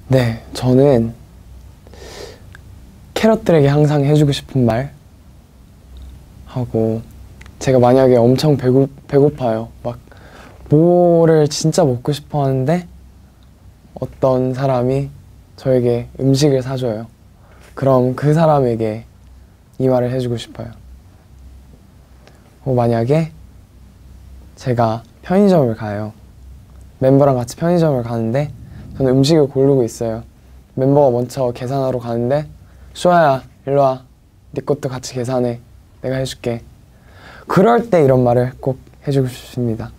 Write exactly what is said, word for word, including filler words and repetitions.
네, 저는 캐럿들에게 항상 해주고 싶은 말 하고, 제가 만약에 엄청 배고, 배고파요. 막 뭐를 진짜 먹고 싶어 하는데 어떤 사람이 저에게 음식을 사줘요. 그럼 그 사람에게 이 말을 해주고 싶어요. 어, 만약에 제가 편의점을 가요. 멤버랑 같이 편의점을 가는데 저는 음식을 고르고 있어요. 멤버가 먼저 계산하러 가는데 슈아야 일로 와, 네 것도 같이 계산해, 내가 해줄게. 그럴 때 이런 말을 꼭 해주고 싶습니다.